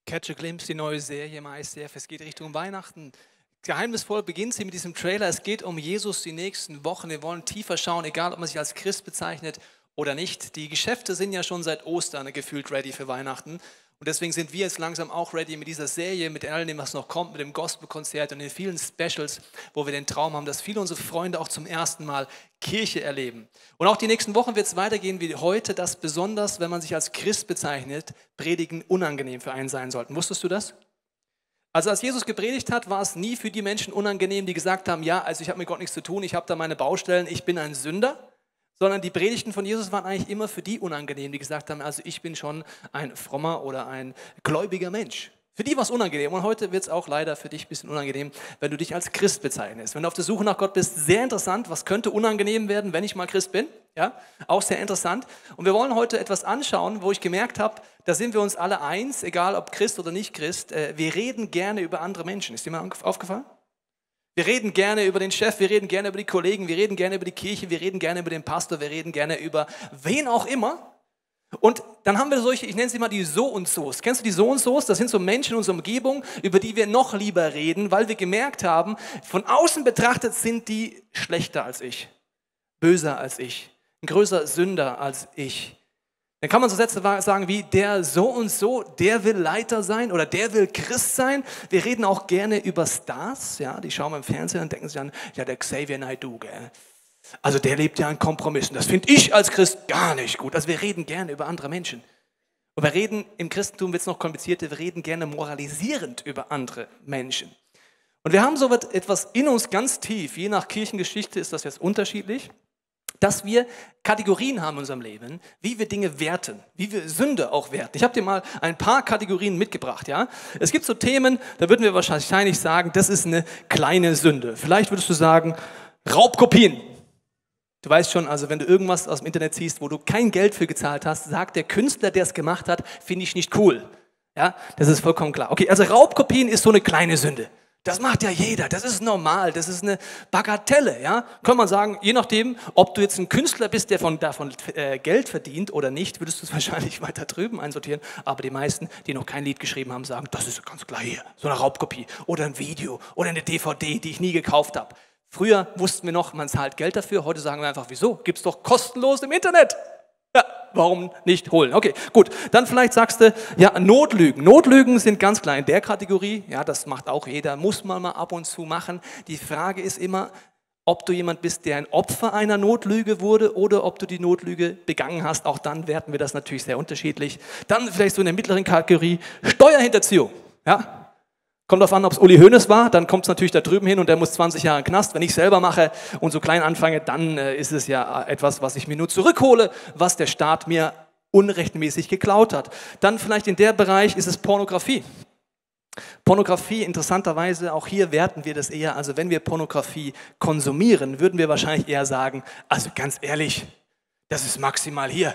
Catch a Glimpse, die neue Serie im ICF. Es geht Richtung Weihnachten. Geheimnisvoll beginnt sie mit diesem Trailer. Es geht um Jesus die nächsten Wochen. Wir wollen tiefer schauen, egal ob man sich als Christ bezeichnet oder nicht. Die Geschäfte sind ja schon seit Ostern gefühlt ready für Weihnachten. Und deswegen sind wir jetzt langsam auch ready mit dieser Serie, mit all dem, was noch kommt, mit dem Gospelkonzert und den vielen Specials, wo wir den Traum haben, dass viele unserer Freunde auch zum ersten Mal Kirche erleben. Und auch die nächsten Wochen wird es weitergehen wie heute, dass besonders, wenn man sich als Christ bezeichnet, Predigen unangenehm für einen sein sollten. Wusstest du das? Also als Jesus gepredigt hat, war es nie für die Menschen unangenehm, die gesagt haben, ja, also ich habe mit Gott nichts zu tun, ich habe da meine Baustellen, ich bin ein Sünder. Sondern die Predigten von Jesus waren eigentlich immer für die unangenehm, die gesagt haben, also ich bin schon ein frommer oder ein gläubiger Mensch. Für die war es unangenehm und heute wird es auch leider für dich ein bisschen unangenehm, wenn du dich als Christ bezeichnest. Wenn du auf der Suche nach Gott bist, sehr interessant, was könnte unangenehm werden, wenn ich mal Christ bin? Ja, auch sehr interessant. Und wir wollen heute etwas anschauen, wo ich gemerkt habe, da sind wir uns alle eins, egal ob Christ oder nicht Christ, wir reden gerne über andere Menschen. Ist dir mal aufgefallen? Wir reden gerne über den Chef, wir reden gerne über die Kollegen, wir reden gerne über die Kirche, wir reden gerne über den Pastor, wir reden gerne über wen auch immer. Und dann haben wir solche, ich nenne sie mal die So und Sos. Kennst du die So und Sos? Das sind so Menschen in unserer Umgebung, über die wir noch lieber reden, weil wir gemerkt haben, von außen betrachtet sind die schlechter als ich, böser als ich, ein größer Sünder als ich. Dann kann man so Sätze sagen wie, der so und so, der will Leiter sein oder der will Christ sein. Wir reden auch gerne über Stars, ja, die schauen wir im Fernsehen und denken sich an, ja, der Xavier Naidoo, gell? Also der lebt ja in Kompromissen. Das finde ich als Christ gar nicht gut. Also wir reden gerne über andere Menschen. Und wir reden, im Christentum wird es noch komplizierter, wir reden gerne moralisierend über andere Menschen. Und wir haben so etwas in uns ganz tief, je nach Kirchengeschichte ist das jetzt unterschiedlich, dass wir Kategorien haben in unserem Leben, wie wir Dinge werten, wie wir Sünde auch werten. Ich habe dir mal ein paar Kategorien mitgebracht. Ja? Es gibt so Themen, da würden wir wahrscheinlich sagen, das ist eine kleine Sünde. Vielleicht würdest du sagen, Raubkopien. Du weißt schon, also wenn du irgendwas aus dem Internet siehst, wo du kein Geld für gezahlt hast, sagt der Künstler, der es gemacht hat, finde ich nicht cool. Ja? Das ist vollkommen klar. Okay, also Raubkopien ist so eine kleine Sünde. Das macht ja jeder, das ist normal, das ist eine Bagatelle, ja. Kann man sagen, je nachdem, ob du jetzt ein Künstler bist, der davon Geld verdient oder nicht, würdest du es wahrscheinlich weiter drüben einsortieren. Aber die meisten, die noch kein Lied geschrieben haben, sagen, das ist ganz klar hier, so eine Raubkopie oder ein Video oder eine DVD, die ich nie gekauft habe. Früher wussten wir noch, man zahlt Geld dafür, heute sagen wir einfach, wieso? Gibt's doch kostenlos im Internet. Ja, warum nicht holen? Okay, gut. Dann vielleicht sagst du, ja, Notlügen. Notlügen sind ganz klar in der Kategorie. Ja, das macht auch jeder, muss man mal ab und zu machen. Die Frage ist immer, ob du jemand bist, der ein Opfer einer Notlüge wurde oder ob du die Notlüge begangen hast. Auch dann werten wir das natürlich sehr unterschiedlich. Dann vielleicht so in der mittleren Kategorie Steuerhinterziehung. Ja. Kommt darauf an, ob es Uli Hoeneß war, dann kommt es natürlich da drüben hin und der muss 20 Jahre in den Knast. Wenn ich selber mache und so klein anfange, dann ist es ja etwas, was ich mir nur zurückhole, was der Staat mir unrechtmäßig geklaut hat. Dann vielleicht in der Bereich ist es Pornografie. Pornografie, interessanterweise, auch hier werten wir das eher, also wenn wir Pornografie konsumieren, würden wir wahrscheinlich eher sagen, also ganz ehrlich, das ist maximal hier.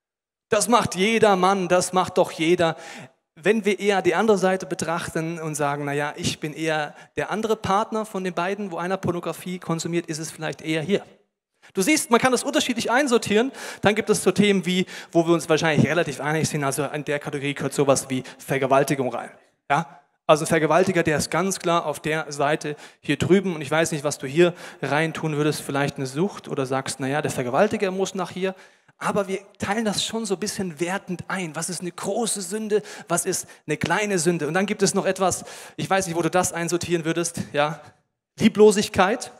Das macht jeder Mann, das macht doch jeder. Wenn wir eher die andere Seite betrachten und sagen, naja, ich bin eher der andere Partner von den beiden, wo einer Pornografie konsumiert, ist es vielleicht eher hier. Du siehst, man kann das unterschiedlich einsortieren. Dann gibt es so Themen wie, wo wir uns wahrscheinlich relativ einig sind, also in der Kategorie gehört sowas wie Vergewaltigung rein. Ja? Also ein Vergewaltiger, der ist ganz klar auf der Seite hier drüben und ich weiß nicht, was du hier rein tun würdest, vielleicht eine Sucht oder sagst, naja, der Vergewaltiger muss nach hier. Aber wir teilen das schon so ein bisschen wertend ein. Was ist eine große Sünde? Was ist eine kleine Sünde? Und dann gibt es noch etwas, ich weiß nicht, wo du das einsortieren würdest, ja, Lieblosigkeit.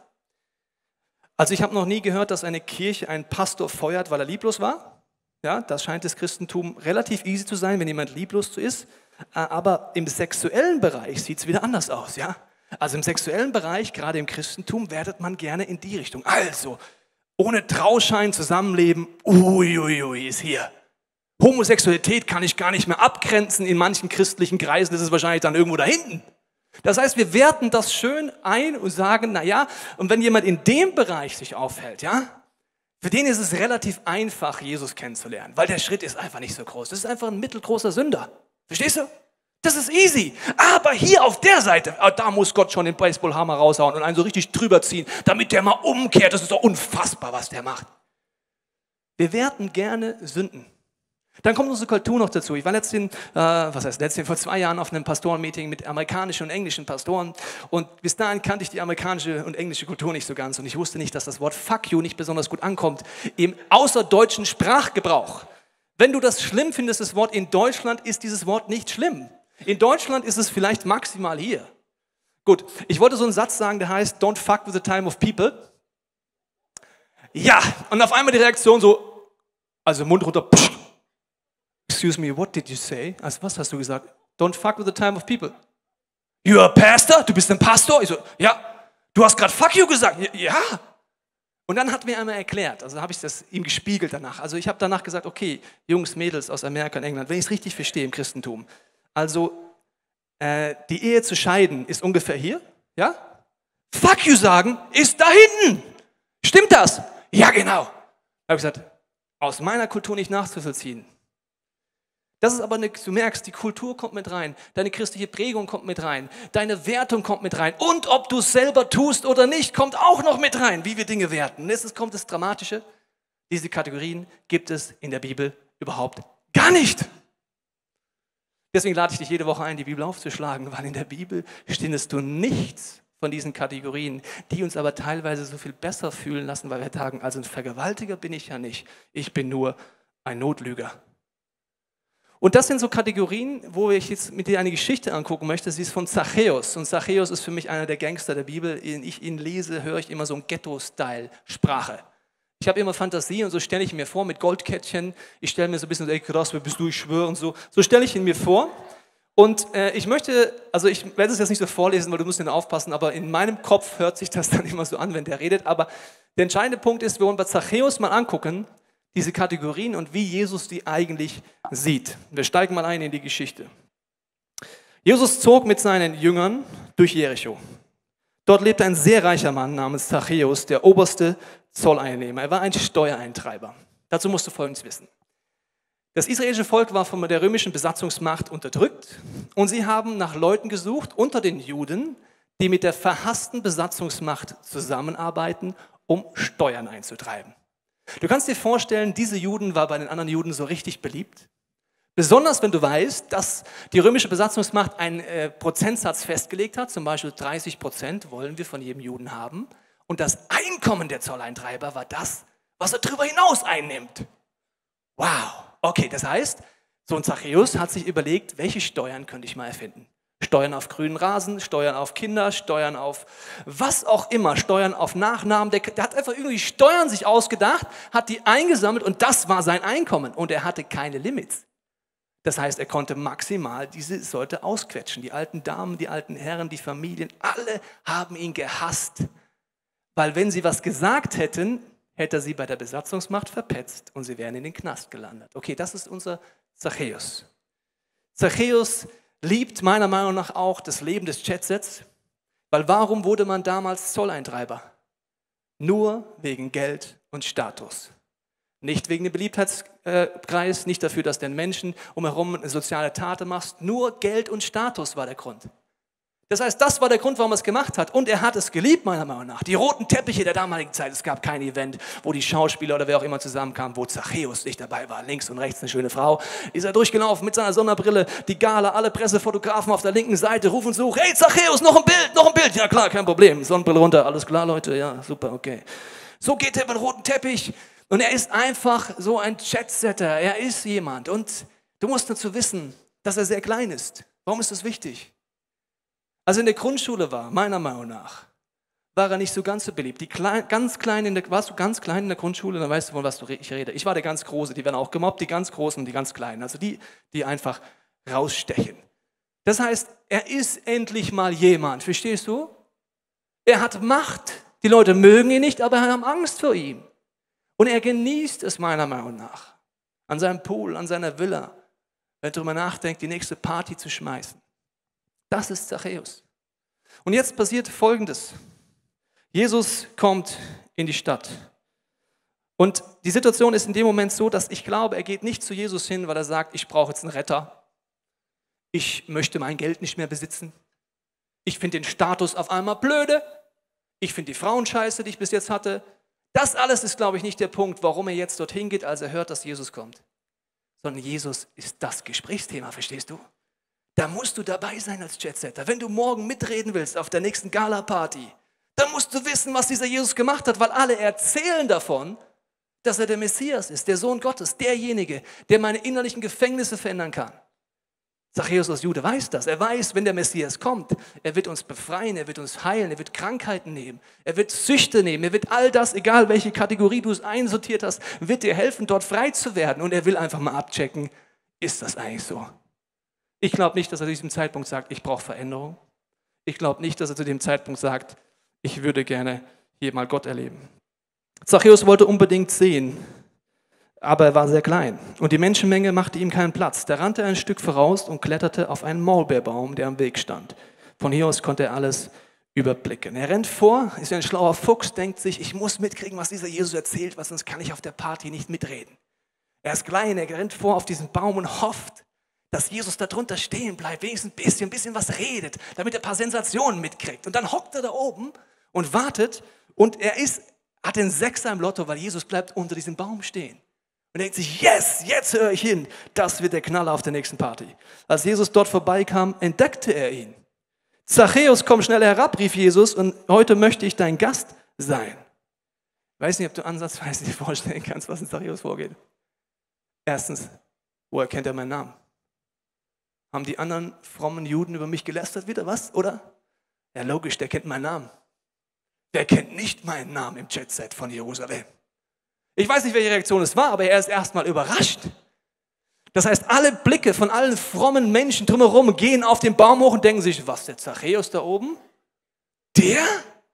Also ich habe noch nie gehört, dass eine Kirche einen Pastor feuert, weil er lieblos war. Ja, das scheint das Christentum relativ easy zu sein, wenn jemand lieblos ist. Aber im sexuellen Bereich sieht es wieder anders aus, ja. Also im sexuellen Bereich, gerade im Christentum, wertet man gerne in die Richtung. Also, ohne Trauschein zusammenleben, uiuiui, ist hier. Homosexualität kann ich gar nicht mehr abgrenzen. In manchen christlichen Kreisen ist es wahrscheinlich dann irgendwo da hinten. Das heißt, wir werten das schön ein und sagen, naja, und wenn jemand in dem Bereich sich aufhält, ja, für den ist es relativ einfach, Jesus kennenzulernen, weil der Schritt ist einfach nicht so groß. Das ist einfach ein mittelgroßer Sünder. Verstehst du? Das ist easy. Aber hier auf der Seite, da muss Gott schon den Baseballhammer raushauen und einen so richtig drüber ziehen, damit der mal umkehrt. Das ist doch unfassbar, was der macht. Wir werten gerne Sünden. Dann kommt unsere Kultur noch dazu. Ich war vor 2 Jahren auf einem Pastorenmeeting mit amerikanischen und englischen Pastoren und bis dahin kannte ich die amerikanische und englische Kultur nicht so ganz und ich wusste nicht, dass das Wort Fuck you nicht besonders gut ankommt im außerdeutschen Sprachgebrauch. Wenn du das schlimm findest, das Wort in Deutschland, ist dieses Wort nicht schlimm. In Deutschland ist es vielleicht maximal hier. Gut, ich wollte so einen Satz sagen, der heißt, don't fuck with the time of people. Ja, und auf einmal die Reaktion so, also Mund runter, psch. Excuse me, what did you say? Also was hast du gesagt? Don't fuck with the time of people. You're a pastor? Du bist ein Pastor? Ich so, ja. Du hast gerade fuck you gesagt? Ja. Und dann hat mir einmal erklärt, also habe ich das ihm gespiegelt danach. Also ich habe danach gesagt, okay, Jungs, Mädels aus Amerika und England, wenn ich es richtig verstehe im Christentum, also die Ehe zu scheiden ist ungefähr hier, ja? Fuck you sagen ist da hinten. Stimmt das? Ja, genau. Da habe ich gesagt, aus meiner Kultur nicht nachzuvollziehen. Das ist aber du merkst, die Kultur kommt mit rein, deine christliche Prägung kommt mit rein, deine Wertung kommt mit rein und ob du es selber tust oder nicht, kommt auch noch mit rein, wie wir Dinge werten. Und jetzt kommt das Dramatische, diese Kategorien gibt es in der Bibel überhaupt gar nicht. Deswegen lade ich dich jede Woche ein, die Bibel aufzuschlagen, weil in der Bibel findest du nichts von diesen Kategorien, die uns aber teilweise so viel besser fühlen lassen, weil wir sagen, also ein Vergewaltiger bin ich ja nicht, ich bin nur ein Notlüger. Und das sind so Kategorien, wo ich jetzt mit dir eine Geschichte angucken möchte. Sie ist von Zachäus. Und Zachäus ist für mich einer der Gangster der Bibel. Wenn ich ihn lese, höre ich immer so ein Ghetto-Style-Sprache. Ich habe immer Fantasie und so stelle ich mir vor mit Goldkettchen. Ich stelle mir so ein bisschen, ey krass, wer bist du, ich schwöre und so. So stelle ich ihn mir vor. Und ich werde es jetzt nicht so vorlesen, weil du musst ihn aufpassen, aber in meinem Kopf hört sich das dann immer so an, wenn der redet. Aber der entscheidende Punkt ist, wir wollen bei Zachäus mal angucken, diese Kategorien und wie Jesus die eigentlich sieht. Wir steigen mal ein in die Geschichte. Jesus zog mit seinen Jüngern durch Jericho. Dort lebte ein sehr reicher Mann namens Zachäus, der oberste Zolleinnehmer. Er war ein Steuereintreiber. Dazu musst du Folgendes wissen. Das israelische Volk war von der römischen Besatzungsmacht unterdrückt und sie haben nach Leuten gesucht unter den Juden, die mit der verhassten Besatzungsmacht zusammenarbeiten, um Steuern einzutreiben. Du kannst dir vorstellen, diese Juden war bei den anderen Juden so richtig beliebt. Besonders wenn du weißt, dass die römische Besatzungsmacht einen Prozentsatz festgelegt hat, zum Beispiel 30% wollen wir von jedem Juden haben. Und das Einkommen der Zolleintreiber war das, was er darüber hinaus einnimmt. Wow, okay, das heißt, so ein Zachäus hat sich überlegt, welche Steuern könnte ich mal erfinden. Steuern auf grünen Rasen, Steuern auf Kinder, Steuern auf was auch immer, Steuern auf Nachnamen. Der hat einfach irgendwie Steuern sich ausgedacht, hat die eingesammelt und das war sein Einkommen. Und er hatte keine Limits. Das heißt, er konnte maximal diese Leute ausquetschen. Die alten Damen, die alten Herren, die Familien, alle haben ihn gehasst. Weil wenn sie was gesagt hätten, hätte er sie bei der Besatzungsmacht verpetzt und sie wären in den Knast gelandet. Okay, das ist unser Zachäus. Zachäus liebt meiner Meinung nach auch das Leben des Jetsets, weil warum wurde man damals Zolleintreiber? Nur wegen Geld und Status. Nicht wegen dem Beliebtheitskreis, nicht dafür, dass den Menschen umherum eine soziale Tat machst. Nur Geld und Status war der Grund. Das heißt, das war der Grund, warum er es gemacht hat. Und er hat es geliebt, meiner Meinung nach. Die roten Teppiche der damaligen Zeit. Es gab kein Event, wo die Schauspieler oder wer auch immer zusammenkamen, wo Zachäus nicht dabei war. Links und rechts eine schöne Frau. Ist er durchgelaufen mit seiner Sonnenbrille. Die Gala, alle Pressefotografen auf der linken Seite rufen so, hey Zachäus, noch ein Bild, noch ein Bild. Ja klar, kein Problem. Sonnenbrille runter, alles klar, Leute. Ja, super, okay. So geht er mit dem roten Teppich. Und er ist einfach so ein Jetsetter. Er ist jemand. Und du musst dazu wissen, dass er sehr klein ist. Warum ist das wichtig? Als er in der Grundschule war, meiner Meinung nach, war er nicht so ganz so beliebt. Warst du ganz klein in der Grundschule, dann weißt du, von was ich rede. Ich war der ganz Große, die werden auch gemobbt, die ganz Großen und die ganz Kleinen. Also die einfach rausstechen. Das heißt, er ist endlich mal jemand, verstehst du? Er hat Macht. Die Leute mögen ihn nicht, aber haben Angst vor ihm. Und er genießt es meiner Meinung nach, an seinem Pool, an seiner Villa, wenn er darüber nachdenkt, die nächste Party zu schmeißen. Das ist Zachäus. Und jetzt passiert Folgendes. Jesus kommt in die Stadt. Und die Situation ist in dem Moment so, dass ich glaube, er geht nicht zu Jesus hin, weil er sagt, ich brauche jetzt einen Retter. Ich möchte mein Geld nicht mehr besitzen. Ich finde den Status auf einmal blöde. Ich finde die Frauen scheiße, die ich bis jetzt hatte. Das alles ist, glaube ich, nicht der Punkt, warum er jetzt dorthin geht, als er hört, dass Jesus kommt. sondern Jesus ist das Gesprächsthema, verstehst du? Da musst du dabei sein als Jetsetter. Wenn du morgen mitreden willst auf der nächsten Gala-Party, dann musst du wissen, was dieser Jesus gemacht hat, weil alle erzählen davon, dass er der Messias ist, der Sohn Gottes, derjenige, der meine innerlichen Gefängnisse verändern kann. Zachäus als Jude weiß das. Er weiß, wenn der Messias kommt, er wird uns befreien, er wird uns heilen, er wird Krankheiten nehmen, er wird Süchte nehmen, er wird all das, egal welche Kategorie du es einsortiert hast, wird dir helfen, dort frei zu werden. Und er will einfach mal abchecken, ist das eigentlich so? Ich glaube nicht, dass er zu diesem Zeitpunkt sagt, ich brauche Veränderung. Ich glaube nicht, dass er zu dem Zeitpunkt sagt, ich würde gerne hier mal Gott erleben. Zachäus wollte unbedingt sehen, aber er war sehr klein und die Menschenmenge machte ihm keinen Platz. Da rannte er ein Stück voraus und kletterte auf einen Maulbeerbaum, der am Weg stand. Von hier aus konnte er alles überblicken. Er rennt vor, ist ein schlauer Fuchs, denkt sich, ich muss mitkriegen, was dieser Jesus erzählt, weil sonst kann ich auf der Party nicht mitreden. Er ist klein, er rennt vor auf diesen Baum und hofft, dass Jesus da drunter stehen bleibt, wenigstens ein bisschen was redet, damit er ein paar Sensationen mitkriegt. Und dann hockt er da oben und wartet und hat den Sechser im Lotto, weil Jesus bleibt unter diesem Baum stehen. Und er denkt sich, yes, jetzt höre ich hin, das wird der Knaller auf der nächsten Party. Als Jesus dort vorbeikam, entdeckte er ihn. Zachäus, komm schnell herab, rief Jesus, und heute möchte ich dein Gast sein. Ich weiß nicht, ob du ansatzweise dir vorstellen kannst, was in Zachäus vorgeht. Erstens, woher kennt er meinen Namen? Haben die anderen frommen Juden über mich gelästert wieder, was, oder? Ja, logisch, der kennt meinen Namen. Wer kennt nicht meinen Namen im Jetset von Jerusalem? Ich weiß nicht, welche Reaktion es war, aber er ist erstmal überrascht. Das heißt, alle Blicke von allen frommen Menschen drumherum gehen auf den Baum hoch und denken sich, was, der Zachäus da oben? Der?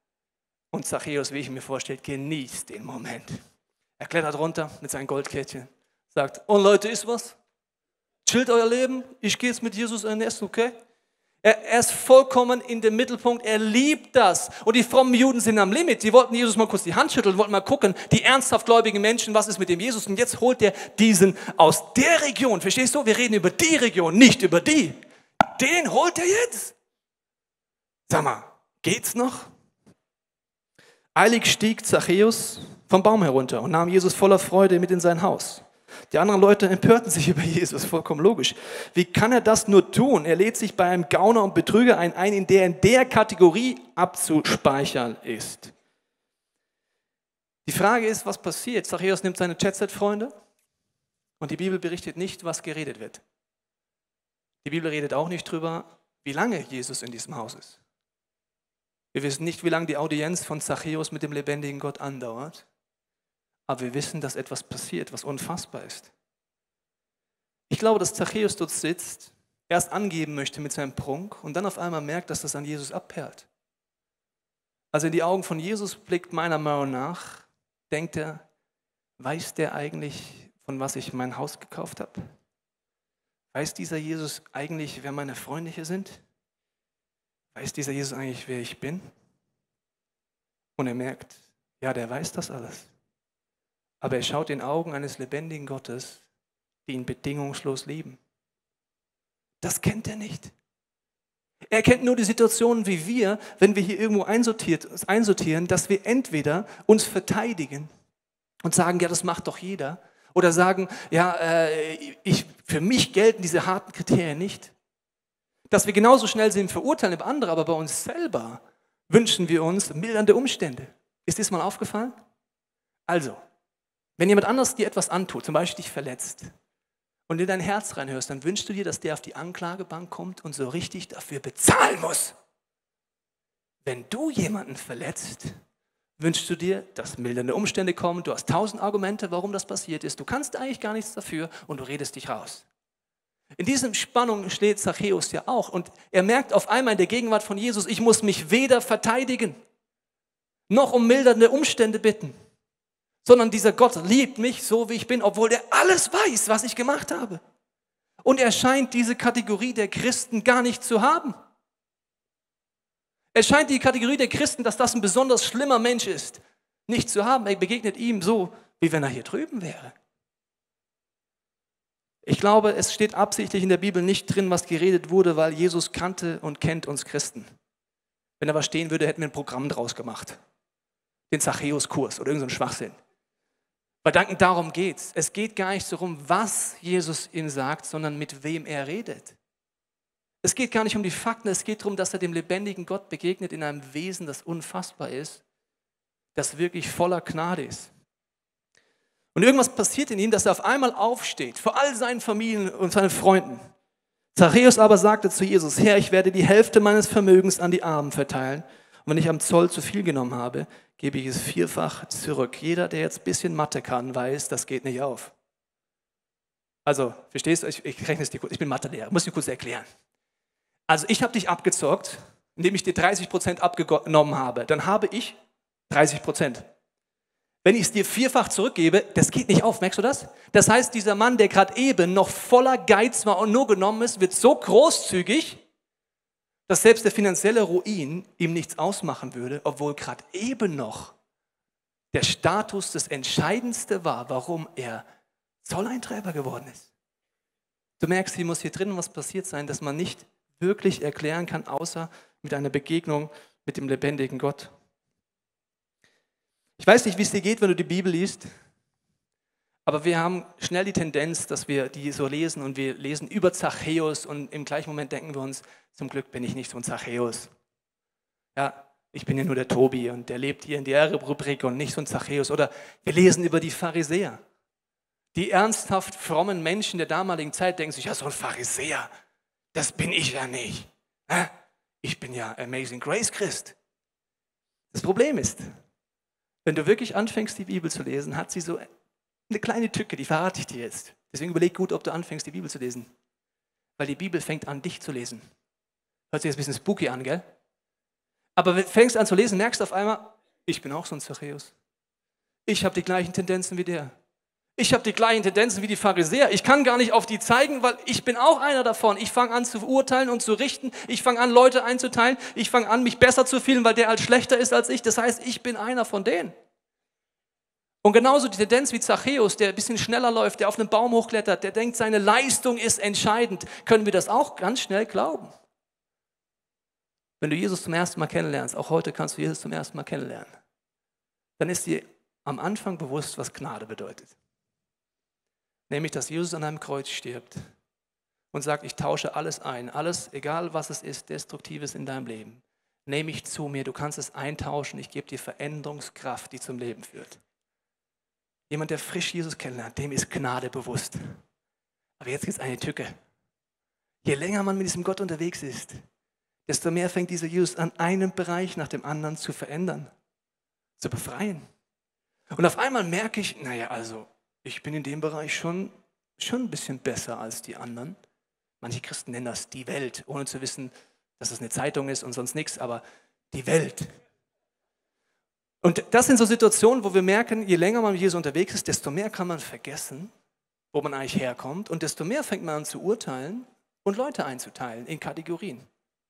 Und Zachäus, wie ich mir vorstelle, genießt den Moment. Er klettert runter mit seinem Goldkettchen, sagt, und Leute, ist was? Chillt euer Leben, ich gehe jetzt mit Jesus ein Essen, okay? Er ist vollkommen in dem Mittelpunkt, er liebt das. Und die frommen Juden sind am Limit. Sie wollten Jesus mal kurz die Hand schütteln, wollten mal gucken, die ernsthaft gläubigen Menschen, was ist mit dem Jesus? Und jetzt holt er diesen aus der Region, verstehst du? Wir reden über die Region, nicht über die. Den holt er jetzt. Sag mal, geht's noch? Eilig stieg Zachäus vom Baum herunter und nahm Jesus voller Freude mit in sein Haus. Die anderen Leute empörten sich über Jesus, vollkommen logisch. Wie kann er das nur tun? Er lädt sich bei einem Gauner und Betrüger ein, in der Kategorie abzuspeichern ist. Die Frage ist, was passiert? Zachäus nimmt seine Jetset-Freunde und die Bibel berichtet nicht, was geredet wird. Die Bibel redet auch nicht drüber, wie lange Jesus in diesem Haus ist. Wir wissen nicht, wie lange die Audienz von Zachäus mit dem lebendigen Gott andauert. Aber wir wissen, dass etwas passiert, was unfassbar ist. Ich glaube, dass Zachäus dort sitzt, erst angeben möchte mit seinem Prunk und dann auf einmal merkt, dass das an Jesus abperlt. Also in die Augen von Jesus blickt meiner Meinung nach, denkt er, weiß der eigentlich, von was ich mein Haus gekauft habe? Weiß dieser Jesus eigentlich, wer meine Freunde hier sind? Weiß dieser Jesus eigentlich, wer ich bin? Und er merkt, ja, der weiß das alles. Aber er schaut in Augen eines lebendigen Gottes, die ihn bedingungslos lieben. Das kennt er nicht. Er kennt nur die Situationen wie wir, wenn wir hier irgendwo einsortieren, dass wir entweder uns verteidigen und sagen, ja, das macht doch jeder. Oder sagen, ja, für mich gelten diese harten Kriterien nicht. Dass wir genauso schnell sind, verurteilen über andere, aber bei uns selber wünschen wir uns mildernde Umstände. Ist dir das mal aufgefallen? Also, wenn jemand anders dir etwas antut, zum Beispiel dich verletzt, und in dein Herz reinhörst, dann wünschst du dir, dass der auf die Anklagebank kommt und so richtig dafür bezahlen muss. Wenn du jemanden verletzt, wünschst du dir, dass mildernde Umstände kommen, du hast 1000 Argumente, warum das passiert ist, du kannst eigentlich gar nichts dafür und du redest dich raus. In diesem Spannung steht Zachäus ja auch und er merkt auf einmal in der Gegenwart von Jesus, ich muss mich weder verteidigen, noch um mildernde Umstände bitten. Sondern dieser Gott liebt mich so, wie ich bin, obwohl er alles weiß, was ich gemacht habe. Und er scheint diese Kategorie der Christen gar nicht zu haben. Er scheint die Kategorie der Christen, dass das ein besonders schlimmer Mensch ist, nicht zu haben. Er begegnet ihm so, wie wenn er hier drüben wäre. Ich glaube, es steht absichtlich in der Bibel nicht drin, was geredet wurde, weil Jesus kannte und kennt uns Christen. Wenn da was stehen würde, hätten wir ein Programm draus gemacht. Den Zachäus-Kurs oder irgendeinen Schwachsinn. Bei Danken darum geht's. Es geht gar nicht darum, was Jesus ihm sagt, sondern mit wem er redet. Es geht gar nicht um die Fakten, es geht darum, dass er dem lebendigen Gott begegnet in einem Wesen, das unfassbar ist, das wirklich voller Gnade ist. Und irgendwas passiert in ihm, dass er auf einmal aufsteht, vor all seinen Familien und seinen Freunden. Zachäus aber sagte zu Jesus: Herr, ich werde die Hälfte meines Vermögens an die Armen verteilen. Und wenn ich am Zoll zu viel genommen habe, gebe ich es vierfach zurück. Jeder, der jetzt ein bisschen Mathe kann, weiß, das geht nicht auf. Also, verstehst du? Ich rechne es dir kurz. Ich bin Mathelehrer, muss ich dir kurz erklären. Also, ich habe dich abgezockt, indem ich dir 30% abgenommen habe. Dann habe ich 30%. Wenn ich es dir vierfach zurückgebe, das geht nicht auf, merkst du das? Das heißt, dieser Mann, der gerade eben noch voller Geiz war und nur genommen ist, wird so großzügig, dass selbst der finanzielle Ruin ihm nichts ausmachen würde, obwohl gerade eben noch der Status das Entscheidendste war, warum er Zolleintreiber geworden ist. Du merkst, hier muss hier drinnen was passiert sein, dass man nicht wirklich erklären kann, außer mit einer Begegnung mit dem lebendigen Gott. Ich weiß nicht, wie es dir geht, wenn du die Bibel liest, aber wir haben schnell die Tendenz, dass wir die so lesen und wir lesen über Zachäus und im gleichen Moment denken wir uns, zum Glück bin ich nicht so ein Zachäus. Ja, ich bin ja nur der Tobi und der lebt hier in der Rubrik und nicht so ein Zachäus. Oder wir lesen über die Pharisäer. Die ernsthaft frommen Menschen der damaligen Zeit denken sich, ja, so ein Pharisäer, das bin ich ja nicht. Ich bin ja Amazing Grace Christ. Das Problem ist, wenn du wirklich anfängst, die Bibel zu lesen, hat sie so eine kleine Tücke, die verrate ich dir jetzt. Deswegen überleg gut, ob du anfängst, die Bibel zu lesen. Weil die Bibel fängt an, dich zu lesen. Hört sich jetzt ein bisschen spooky an, gell? Aber wenn du fängst an zu lesen, merkst du auf einmal, ich bin auch so ein Zachäus. Ich habe die gleichen Tendenzen wie der. Ich habe die gleichen Tendenzen wie die Pharisäer. Ich kann gar nicht auf die zeigen, weil ich bin auch einer davon. Ich fange an zu urteilen und zu richten. Ich fange an, Leute einzuteilen. Ich fange an, mich besser zu fühlen, weil der halt schlechter ist als ich. Das heißt, ich bin einer von denen. Und genauso die Tendenz wie Zachäus, der ein bisschen schneller läuft, der auf einen Baum hochklettert, der denkt, seine Leistung ist entscheidend, können wir das auch ganz schnell glauben. Wenn du Jesus zum ersten Mal kennenlernst, auch heute kannst du Jesus zum ersten Mal kennenlernen, dann ist dir am Anfang bewusst, was Gnade bedeutet. Nämlich, dass Jesus an einem Kreuz stirbt und sagt, ich tausche alles ein, alles, egal was es ist, Destruktives in deinem Leben, nehme ich zu mir, du kannst es eintauschen, ich gebe dir Veränderungskraft, die zum Leben führt. Jemand, der frisch Jesus kennenlernt, dem ist Gnade bewusst. Aber jetzt gibt es eine Tücke. Je länger man mit diesem Gott unterwegs ist, desto mehr fängt dieser Jesus an, einen Bereich nach dem anderen zu verändern, zu befreien. Und auf einmal merke ich, naja, also ich bin in dem Bereich schon ein bisschen besser als die anderen. Manche Christen nennen das die Welt, ohne zu wissen, dass es eine Zeitung ist und sonst nichts, aber die Welt. Und das sind so Situationen, wo wir merken, je länger man mit Jesus unterwegs ist, desto mehr kann man vergessen, wo man eigentlich herkommt und desto mehr fängt man an zu urteilen und Leute einzuteilen in Kategorien.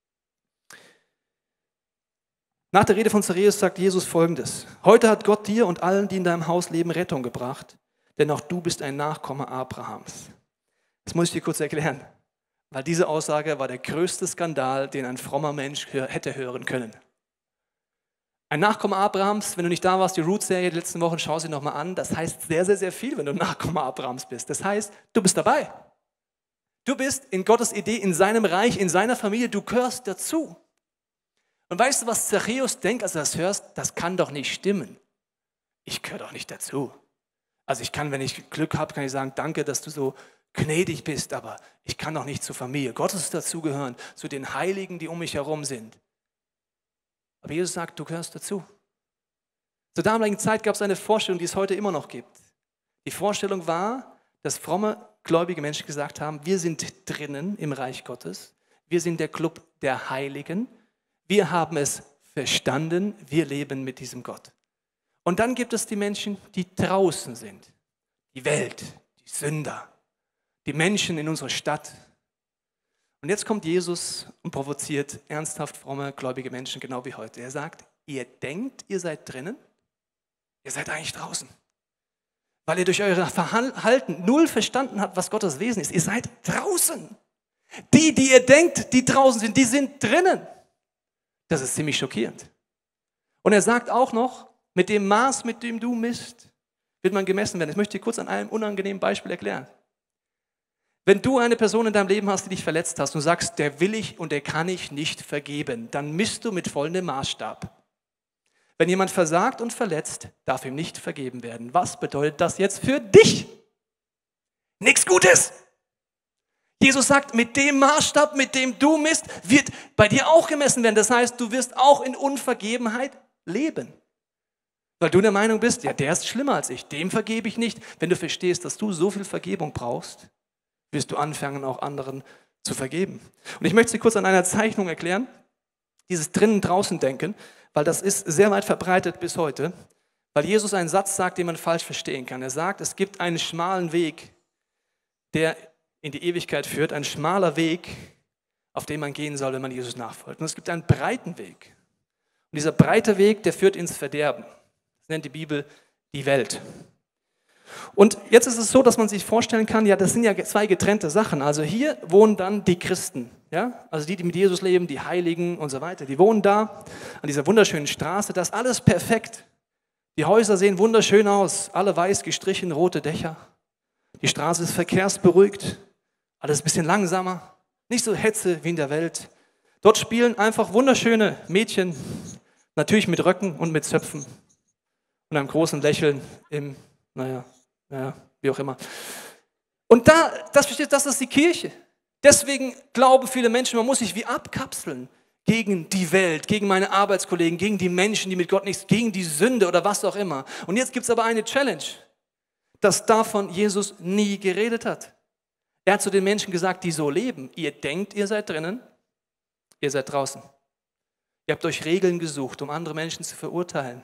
Nach der Rede von Zachäus sagt Jesus Folgendes: Heute hat Gott dir und allen, die in deinem Haus leben, Rettung gebracht, denn auch du bist ein Nachkomme Abrahams. Das muss ich dir kurz erklären, weil diese Aussage war der größte Skandal, den ein frommer Mensch hätte hören können. Ein Nachkomme Abrahams, wenn du nicht da warst, die Roots-Serie die letzten Wochen, schau sie nochmal an, das heißt sehr, sehr, sehr viel, wenn du Nachkomme Abrahams bist. Das heißt, du bist dabei. Du bist in Gottes Idee, in seinem Reich, in seiner Familie, du gehörst dazu. Und weißt du, was Zachäus denkt, als du das hörst? Das kann doch nicht stimmen. Ich gehöre doch nicht dazu. Also ich kann, wenn ich Glück habe, kann ich sagen, danke, dass du so gnädig bist, aber ich kann doch nicht zur Familie Gottes dazugehören, zu den Heiligen, die um mich herum sind. Aber Jesus sagt, du gehörst dazu. Zur damaligen Zeit gab es eine Vorstellung, die es heute immer noch gibt. Die Vorstellung war, dass fromme, gläubige Menschen gesagt haben, wir sind drinnen im Reich Gottes, wir sind der Club der Heiligen, wir haben es verstanden, wir leben mit diesem Gott. Und dann gibt es die Menschen, die draußen sind, die Welt, die Sünder, die Menschen in unserer Stadt. Und jetzt kommt Jesus und provoziert ernsthaft fromme, gläubige Menschen, genau wie heute. Er sagt, ihr denkt, ihr seid drinnen, ihr seid eigentlich draußen. Weil ihr durch euer Verhalten null verstanden habt, was Gottes Wesen ist. Ihr seid draußen. Die ihr denkt, die draußen sind, die sind drinnen. Das ist ziemlich schockierend. Und er sagt auch noch, mit dem Maß, mit dem du misst, wird man gemessen werden. Ich möchte dir kurz an einem unangenehmen Beispiel erklären. Wenn du eine Person in deinem Leben hast, die dich verletzt hast und sagst, der will ich und der kann ich nicht vergeben, dann misst du mit folgendem Maßstab. Wenn jemand versagt und verletzt, darf ihm nicht vergeben werden. Was bedeutet das jetzt für dich? Nichts Gutes. Jesus sagt, mit dem Maßstab, mit dem du misst, wird bei dir auch gemessen werden. Das heißt, du wirst auch in Unvergebenheit leben. Weil du der Meinung bist, ja, der ist schlimmer als ich, dem vergebe ich nicht. Wenn du verstehst, dass du so viel Vergebung brauchst, wirst du anfangen, auch anderen zu vergeben. Und ich möchte es dir kurz an einer Zeichnung erklären, dieses Drinnen-Draußen-Denken, weil das ist sehr weit verbreitet bis heute, weil Jesus einen Satz sagt, den man falsch verstehen kann. Er sagt, es gibt einen schmalen Weg, der in die Ewigkeit führt, ein schmaler Weg, auf den man gehen soll, wenn man Jesus nachfolgt. Und es gibt einen breiten Weg. Und dieser breite Weg, der führt ins Verderben. Das nennt die Bibel die Welt. Und jetzt ist es so, dass man sich vorstellen kann, ja, das sind ja zwei getrennte Sachen. Also hier wohnen dann die Christen, ja, also die mit Jesus leben, die Heiligen und so weiter. Die wohnen da an dieser wunderschönen Straße, das ist alles perfekt. Die Häuser sehen wunderschön aus, alle weiß gestrichen, rote Dächer. Die Straße ist verkehrsberuhigt, alles ein bisschen langsamer, nicht so Hetze wie in der Welt. Dort spielen einfach wunderschöne Mädchen, natürlich mit Röcken und mit Zöpfen und einem großen Lächeln im, wie auch immer. Und das ist die Kirche. Deswegen glauben viele Menschen, man muss sich wie abkapseln gegen die Welt, gegen meine Arbeitskollegen, gegen die Menschen, die mit Gott nichts, gegen die Sünde oder was auch immer. Und jetzt gibt es aber eine Challenge, dass davon Jesus nie geredet hat. Er hat zu den Menschen gesagt, die so leben, ihr denkt, ihr seid drinnen, ihr seid draußen. Ihr habt euch Regeln gesucht, um andere Menschen zu verurteilen.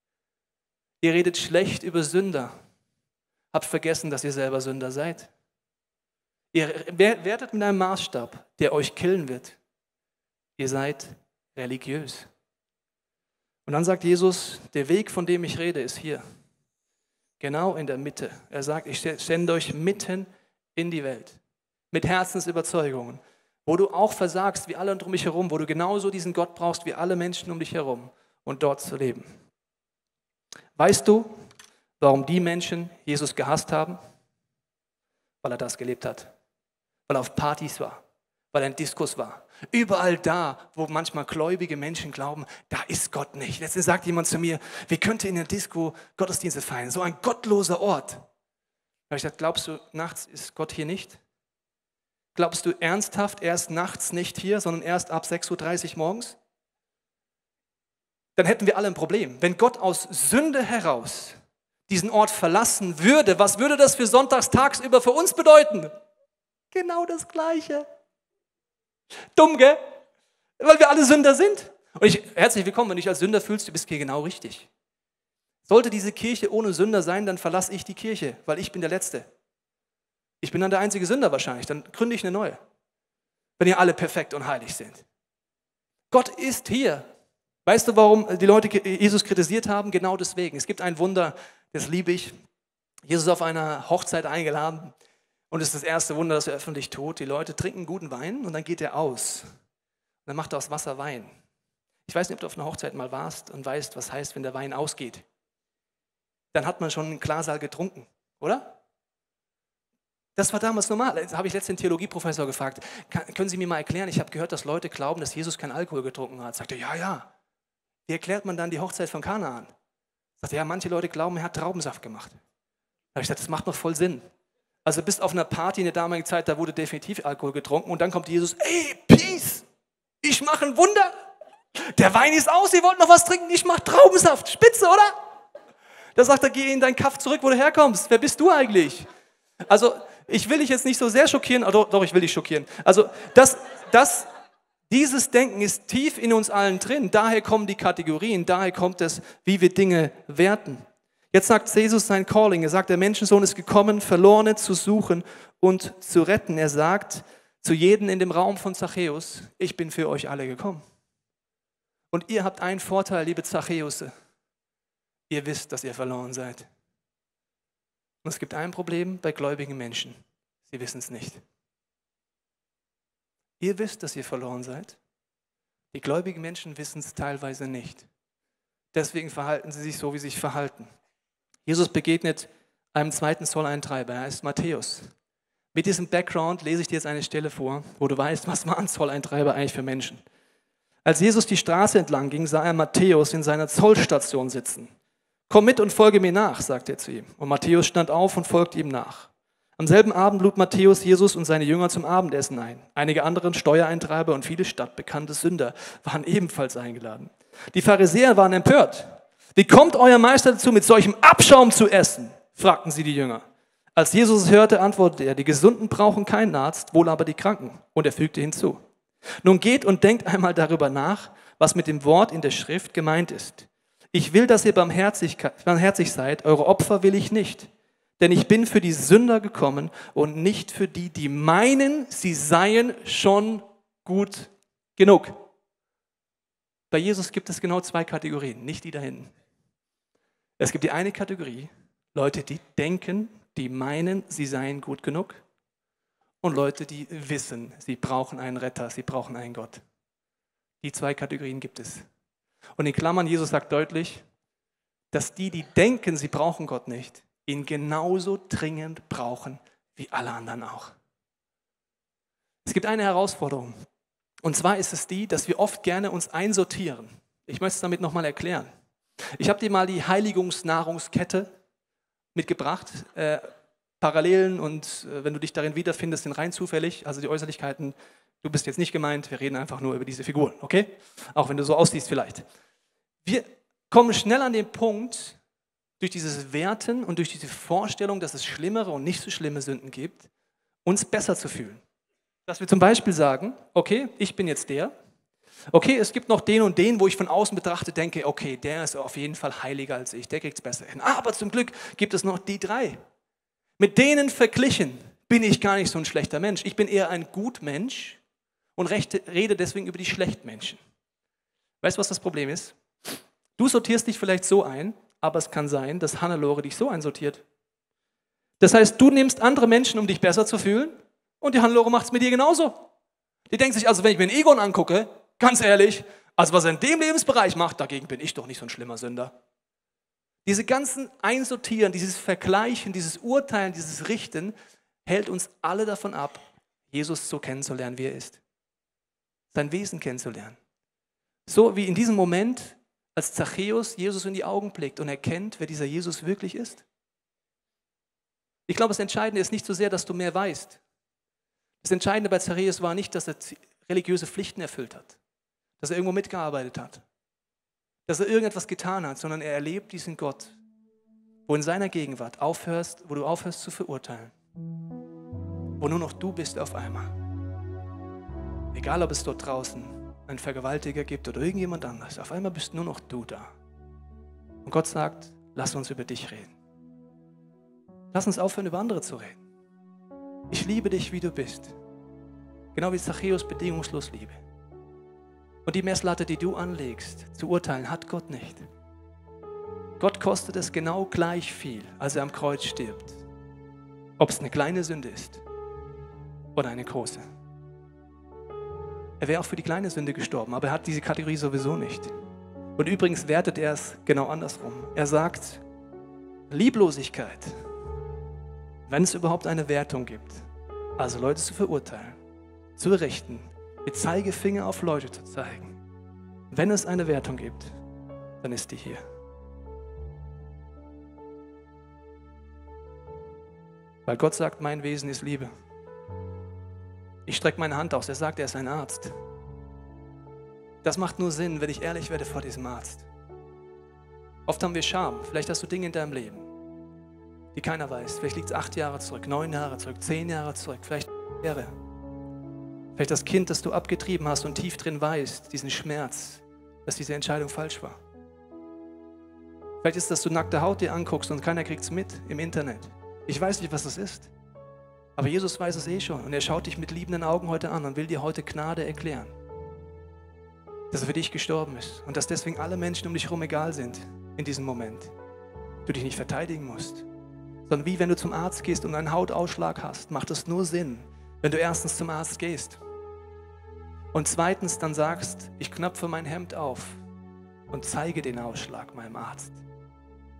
Ihr redet schlecht über Sünder, habt vergessen, dass ihr selber Sünder seid. Ihr werdet mit einem Maßstab, der euch killen wird. Ihr seid religiös. Und dann sagt Jesus, der Weg, von dem ich rede, ist hier. Genau in der Mitte. Er sagt, ich sende euch mitten in die Welt. Mit Herzensüberzeugungen. Wo du auch versagst, wie alle um dich herum. Wo du genauso diesen Gott brauchst, wie alle Menschen um dich herum. Und dort zu leben. Weißt du, warum die Menschen Jesus gehasst haben? Weil er das gelebt hat. Weil er auf Partys war. Weil er in Diskos war. Überall da, wo manchmal gläubige Menschen glauben, da ist Gott nicht. Letztens sagt jemand zu mir, wie könnte in der Disco Gottesdienste feiern? So ein gottloser Ort. Da habe ich gesagt, glaubst du, nachts ist Gott hier nicht? Glaubst du ernsthaft, er ist nachts nicht hier, sondern erst ab 6:30 Uhr morgens? Dann hätten wir alle ein Problem. Wenn Gott aus Sünde heraus diesen Ort verlassen würde, was würde das für sonntags tagsüber für uns bedeuten? Genau das Gleiche. Dumm, gell? Weil wir alle Sünder sind. Und herzlich willkommen, wenn du dich als Sünder fühlst, du bist hier genau richtig. Sollte diese Kirche ohne Sünder sein, dann verlasse ich die Kirche, weil ich bin der Letzte. Ich bin dann der einzige Sünder wahrscheinlich, dann gründe ich eine neue. Wenn ihr alle perfekt und heilig sind. Gott ist hier. Weißt du, warum die Leute Jesus kritisiert haben? Genau deswegen. Es gibt ein Wunder, das liebe ich. Jesus ist auf einer Hochzeit eingeladen. Und es ist das erste Wunder, das er öffentlich tut. Die Leute trinken guten Wein und dann geht er aus. Und dann macht er aus Wasser Wein. Ich weiß nicht, ob du auf einer Hochzeit mal warst und weißt, was heißt, wenn der Wein ausgeht. Dann hat man schon einen Klarsaal getrunken, oder? Das war damals normal. Da habe ich letztens den Theologieprofessor gefragt, können Sie mir mal erklären, ich habe gehört, dass Leute glauben, dass Jesus keinen Alkohol getrunken hat. Sagt er, ja. Wie erklärt man dann die Hochzeit von Kanaan? Sagt er, ja, manche Leute glauben, er hat Traubensaft gemacht. Da habe ich gesagt, das macht noch voll Sinn. Also bist auf einer Party in der damaligen Zeit, da wurde definitiv Alkohol getrunken und dann kommt Jesus, ey, Peace, ich mache ein Wunder. Der Wein ist aus, ihr wollt noch was trinken, ich mache Traubensaft, spitze, oder? Da sagt er, geh in dein Kaff zurück, wo du herkommst. Wer bist du eigentlich? Also ich will dich jetzt nicht so sehr schockieren, doch, ich will dich schockieren. Also dieses Denken ist tief in uns allen drin, daher kommen die Kategorien, daher kommt es, wie wir Dinge werten. Jetzt sagt Jesus sein Calling, er sagt, der Menschensohn ist gekommen, Verlorene zu suchen und zu retten. Er sagt zu jedem in dem Raum von Zachäus, ich bin für euch alle gekommen. Und ihr habt einen Vorteil, liebe Zachäusse, ihr wisst, dass ihr verloren seid. Und es gibt ein Problem bei gläubigen Menschen, sie wissen es nicht. Ihr wisst, dass ihr verloren seid. Die gläubigen Menschen wissen es teilweise nicht. Deswegen verhalten sie sich so, wie sie sich verhalten. Jesus begegnet einem zweiten Zolleintreiber, er heißt Matthäus. Mit diesem Background lese ich dir jetzt eine Stelle vor, wo du weißt, was waren Zolleintreiber eigentlich für Menschen. Als Jesus die Straße entlang ging, sah er Matthäus in seiner Zollstation sitzen. Komm mit und folge mir nach, sagte er zu ihm. Und Matthäus stand auf und folgte ihm nach. Am selben Abend lud Matthäus Jesus und seine Jünger zum Abendessen ein. Einige andere Steuereintreiber und viele stadtbekannte Sünder waren ebenfalls eingeladen. Die Pharisäer waren empört. Wie kommt euer Meister dazu, mit solchem Abschaum zu essen? Fragten sie die Jünger. Als Jesus es hörte, antwortete er, die Gesunden brauchen keinen Arzt, wohl aber die Kranken. Und er fügte hinzu. Nun geht und denkt einmal darüber nach, was mit dem Wort in der Schrift gemeint ist. Ich will, dass ihr barmherzig seid, eure Opfer will ich nicht. Denn ich bin für die Sünder gekommen und nicht für die, die meinen, sie seien schon gut genug. Bei Jesus gibt es genau zwei Kategorien, nicht die da hinten. Es gibt die eine Kategorie, Leute, die denken, die meinen, sie seien gut genug. Und Leute, die wissen, sie brauchen einen Retter, sie brauchen einen Gott. Die zwei Kategorien gibt es. Und in Klammern, Jesus sagt deutlich, dass die denken, sie brauchen Gott nicht, ihn genauso dringend brauchen wie alle anderen auch. Es gibt eine Herausforderung. Und zwar ist es die, dass wir oft gerne uns einsortieren. Ich möchte es damit nochmal erklären. Ich habe dir mal die Heiligungsnahrungskette mitgebracht. Parallelen und wenn du dich darin wiederfindest, sind rein zufällig. Also die Äußerlichkeiten, du bist jetzt nicht gemeint, wir reden einfach nur über diese Figuren, okay? Auch wenn du so aussiehst vielleicht. Wir kommen schnell an den Punkt, durch dieses Werten und durch diese Vorstellung, dass es schlimmere und nicht so schlimme Sünden gibt, uns besser zu fühlen. Dass wir zum Beispiel sagen, okay, ich bin jetzt der, okay, es gibt noch den und den, wo ich von außen betrachtet denke, okay, der ist auf jeden Fall heiliger als ich, der kriegt es besser hin. Aber zum Glück gibt es noch die drei. Mit denen verglichen bin ich gar nicht so ein schlechter Mensch. Ich bin eher ein Gutmensch und rede deswegen über die Schlechtmenschen. Weißt du, was das Problem ist? Du sortierst dich vielleicht so ein, aber es kann sein, dass Hannelore dich so einsortiert. Das heißt, du nimmst andere Menschen, um dich besser zu fühlen, und die Hannelore macht es mit dir genauso. Die denkt sich, also wenn ich mir den Egon angucke, ganz ehrlich, also was er in dem Lebensbereich macht, dagegen bin ich doch nicht so ein schlimmer Sünder. Diese ganzen Einsortieren, dieses Vergleichen, dieses Urteilen, dieses Richten, hält uns alle davon ab, Jesus so kennenzulernen, wie er ist. Sein Wesen kennenzulernen. So wie in diesem Moment, als Zachäus Jesus in die Augen blickt und erkennt, wer dieser Jesus wirklich ist. Ich glaube, das Entscheidende ist nicht so sehr, dass du mehr weißt. Das Entscheidende bei Zachäus war nicht, dass er religiöse Pflichten erfüllt hat, dass er irgendwo mitgearbeitet hat, dass er irgendetwas getan hat, sondern er erlebt diesen Gott, wo in seiner Gegenwart wo du aufhörst zu verurteilen, wo nur noch du bist auf einmal. Egal, ob es dort draußen einen Vergewaltiger gibt oder irgendjemand anders, auf einmal bist nur noch du da. Und Gott sagt, lass uns über dich reden. Lass uns aufhören, über andere zu reden. Ich liebe dich, wie du bist. Genau wie Zachäus bedingungslos liebe. Und die Messlatte, die du anlegst, zu urteilen, hat Gott nicht. Gott kostet es genau gleich viel, als er am Kreuz stirbt. Ob es eine kleine Sünde ist oder eine große. Er wäre auch für die kleine Sünde gestorben, aber er hat diese Kategorie sowieso nicht. Und übrigens wertet er es genau andersrum. Er sagt, Lieblosigkeit, wenn es überhaupt eine Wertung gibt, also Leute zu verurteilen, zu richten, mit Zeigefinger auf Leute zu zeigen. Wenn es eine Wertung gibt, dann ist die hier. Weil Gott sagt, mein Wesen ist Liebe. Ich strecke meine Hand aus, er sagt, er ist ein Arzt. Das macht nur Sinn, wenn ich ehrlich werde vor diesem Arzt. Oft haben wir Scham, vielleicht hast du Dinge in deinem Leben, die keiner weiß. Vielleicht liegt es 8 Jahre zurück, 9 Jahre zurück, 10 Jahre zurück, vielleicht Jahre. Vielleicht das Kind, das du abgetrieben hast und tief drin weißt, diesen Schmerz, dass diese Entscheidung falsch war. Vielleicht ist es, dass du nackte Haut dir anguckst und keiner kriegt es mit im Internet. Ich weiß nicht, was das ist. Aber Jesus weiß es eh schon und er schaut dich mit liebenden Augen heute an und will dir heute Gnade erklären. Dass er für dich gestorben ist und dass deswegen alle Menschen um dich herum egal sind in diesem Moment. Du dich nicht verteidigen musst. Sondern wie wenn du zum Arzt gehst und einen Hautausschlag hast, macht es nur Sinn, wenn du erstens zum Arzt gehst und zweitens dann sagst, ich knöpfe mein Hemd auf und zeige den Ausschlag meinem Arzt.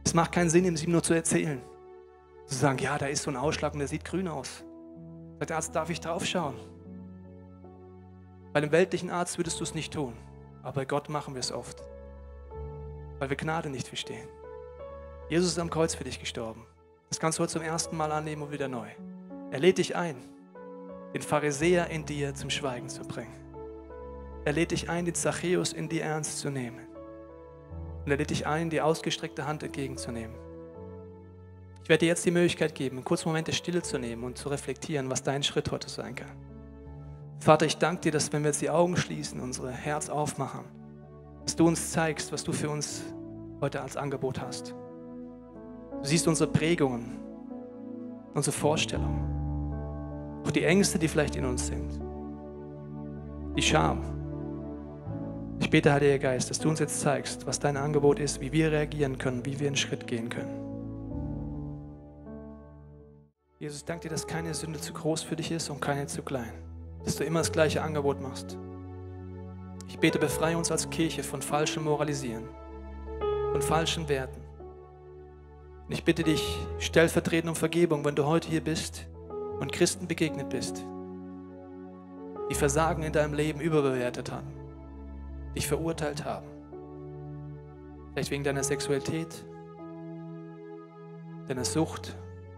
Es macht keinen Sinn, ihm nur zu erzählen. Zu sagen, ja, da ist so ein Ausschlag und der sieht grün aus. Sagt der Arzt, darf ich drauf schauen? Bei einem weltlichen Arzt würdest du es nicht tun. Aber bei Gott machen wir es oft. Weil wir Gnade nicht verstehen. Jesus ist am Kreuz für dich gestorben. Das kannst du heute zum ersten Mal annehmen und wieder neu. Er lädt dich ein, den Pharisäer in dir zum Schweigen zu bringen. Er lädt dich ein, den Zachäus in dir ernst zu nehmen. Und er lädt dich ein, die ausgestreckte Hand entgegenzunehmen. Ich werde dir jetzt die Möglichkeit geben, einen kurzen Moment der Stille zu nehmen und zu reflektieren, was dein Schritt heute sein kann. Vater, ich danke dir, dass wenn wir jetzt die Augen schließen, unser Herz aufmachen, dass du uns zeigst, was du für uns heute als Angebot hast. Du siehst unsere Prägungen, unsere Vorstellungen, auch die Ängste, die vielleicht in uns sind, die Scham. Ich bete, Heiliger Geist, dass du uns jetzt zeigst, was dein Angebot ist, wie wir reagieren können, wie wir einen Schritt gehen können. Jesus, ich danke dir, dass keine Sünde zu groß für dich ist und keine zu klein. Dass du immer das gleiche Angebot machst. Ich bete, befreie uns als Kirche von falschem Moralisieren, von falschen Werten. Und ich bitte dich stellvertretend um Vergebung, wenn du heute hier bist und Christen begegnet bist, die Versagen in deinem Leben überbewertet haben, dich verurteilt haben. Vielleicht wegen deiner Sexualität, deiner Sucht.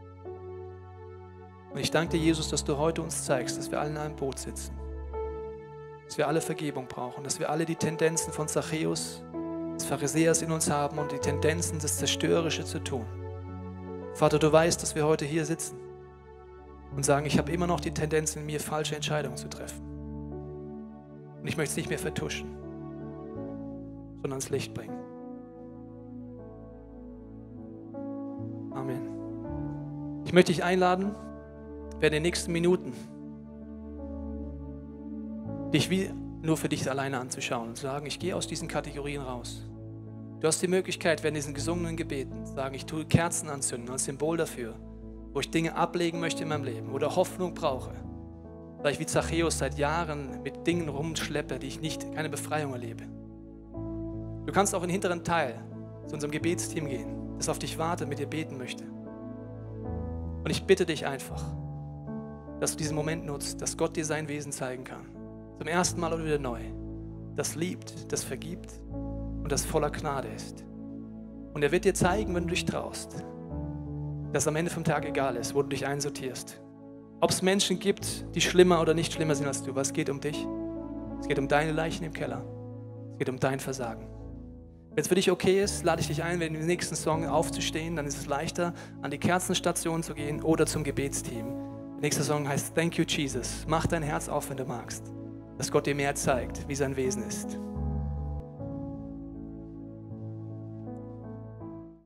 Und ich danke dir, Jesus, dass du heute uns zeigst, dass wir alle in einem Boot sitzen. Dass wir alle Vergebung brauchen, dass wir alle die Tendenzen von Zachäus, des Pharisäers in uns haben und die Tendenzen, das Zerstörerische zu tun. Vater, du weißt, dass wir heute hier sitzen und sagen, ich habe immer noch die Tendenz in mir, falsche Entscheidungen zu treffen. Und ich möchte es nicht mehr vertuschen, sondern ans Licht bringen. Amen. Ich möchte dich einladen, in den nächsten Minuten dich wie nur für dich alleine anzuschauen und zu sagen, ich gehe aus diesen Kategorien raus. Du hast die Möglichkeit, während diesen gesungenen Gebeten, zu sagen, ich tue Kerzen anzünden als Symbol dafür, wo ich Dinge ablegen möchte in meinem Leben oder Hoffnung brauche, weil ich wie Zachäus seit Jahren mit Dingen rumschleppe, die ich keine Befreiung erlebe. Du kannst auch in den hinteren Teil zu unserem Gebetsteam gehen, das auf dich wartet, mit dir beten möchte. Und ich bitte dich einfach, dass du diesen Moment nutzt, dass Gott dir sein Wesen zeigen kann. Zum ersten Mal oder wieder neu. Das liebt, das vergibt und das voller Gnade ist. Und er wird dir zeigen, wenn du dich traust, dass am Ende vom Tag egal ist, wo du dich einsortierst. Ob es Menschen gibt, die schlimmer oder nicht schlimmer sind als du, was geht um dich? Es geht um deine Leichen im Keller. Es geht um dein Versagen. Wenn es für dich okay ist, lade ich dich ein, wenn im nächsten Song aufzustehen, dann ist es leichter, an die Kerzenstation zu gehen oder zum Gebetsteam. Der nächste Song heißt Thank You Jesus. Mach dein Herz auf, wenn du magst, dass Gott dir mehr zeigt, wie sein Wesen ist.